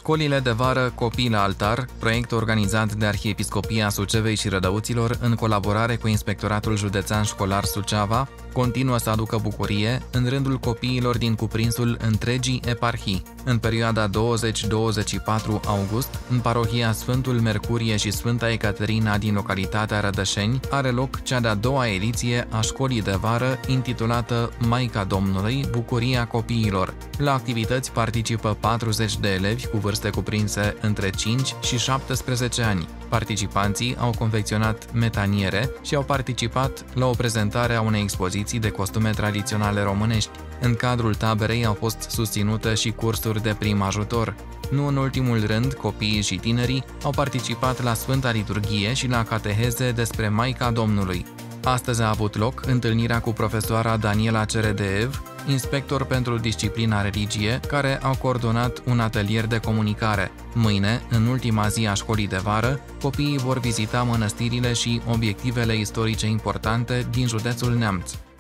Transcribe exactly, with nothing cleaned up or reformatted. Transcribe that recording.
Școlile de vară Copii la altar, proiect organizat de Arhiepiscopia Sucevei și Rădăuților în colaborare cu Inspectoratul Județean Școlar Suceava, continuă să aducă bucurie în rândul copiilor din cuprinsul întregii eparhii. În perioada douăzeci douăzeci și patru august, în parohia Sfântul Mercurie și Sfânta Ecaterina din localitatea Rădășeni, are loc cea de-a doua ediție a școlii de vară intitulată Maica Domnului, Bucuria Copiilor. La activități participă patruzeci de elevi cu vârste cuprinse între cinci și șaptesprezece ani. Participanții au confecționat metaniere și au participat la o prezentare a unei expoziții de costume tradiționale românești. În cadrul taberei au fost susținute și cursuri de prim ajutor. Nu în ultimul rând, copiii și tinerii au participat la Sfânta Liturghie și la cateheze despre Maica Domnului. Astăzi a avut loc întâlnirea cu profesoara Daniela Ceredeev, inspector pentru disciplina religie, care au coordonat un atelier de comunicare. Mâine, în ultima zi a școlii de vară, copiii vor vizita mănăstirile și obiectivele istorice importante din județul Neamț.